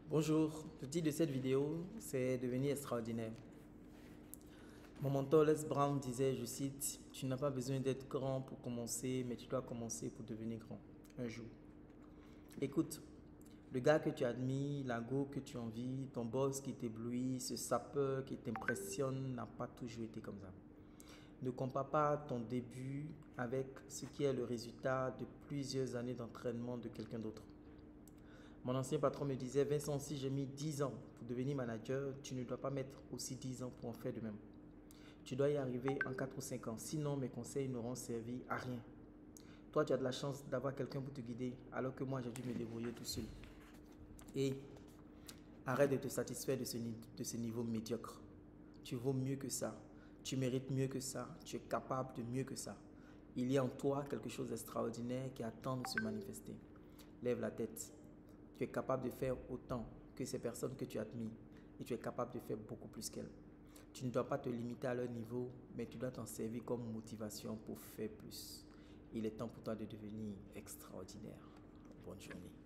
Bonjour, le titre de cette vidéo, c'est devenir extraordinaire. Mon mentor Les Brown disait, je cite, « Tu n'as pas besoin d'être grand pour commencer, mais tu dois commencer pour devenir grand, un jour. » Écoute, le gars que tu admires, la go que tu envies, ton boss qui t'éblouit, ce sapeur qui t'impressionne n'a pas toujours été comme ça. Ne compare pas ton début avec ce qui est le résultat de plusieurs années d'entraînement de quelqu'un d'autre. Mon ancien patron me disait, Vincent, si j'ai mis 10 ans pour devenir manager, tu ne dois pas mettre aussi 10 ans pour en faire de même. Tu dois y arriver en 4 ou 5 ans, sinon mes conseils n'auront servi à rien. Toi, tu as de la chance d'avoir quelqu'un pour te guider, alors que moi, j'ai dû me débrouiller tout seul. Et arrête de te satisfaire de ce niveau médiocre. Tu vaux mieux que ça. Tu mérites mieux que ça. Tu es capable de mieux que ça. Il y a en toi quelque chose d'extraordinaire qui attend de se manifester. Lève la tête. Tu es capable de faire autant que ces personnes que tu admires et tu es capable de faire beaucoup plus qu'elles. Tu ne dois pas te limiter à leur niveau, mais tu dois t'en servir comme motivation pour faire plus. Il est temps pour toi de devenir extraordinaire. Bonne journée.